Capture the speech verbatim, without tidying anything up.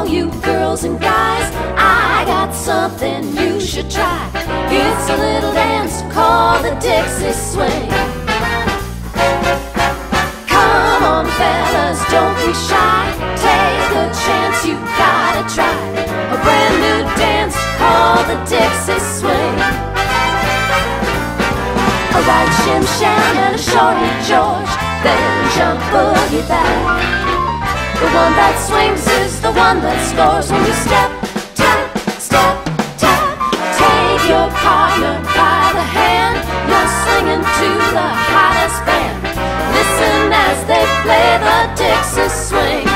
all you girls and guys, I got something you should try. It's a little dance called the Dixie Swing. Come on fellas, don't be shy, take a chance, you gotta try a brand new dance called the Dixie Swing. A right shim sham and a shorty George, then jump boogie back. The one that swings is the one that scores when you step, tap, step, tap. Take your partner by the hand, you're swinging to the hottest band. Listen as they play the Dixie Swing.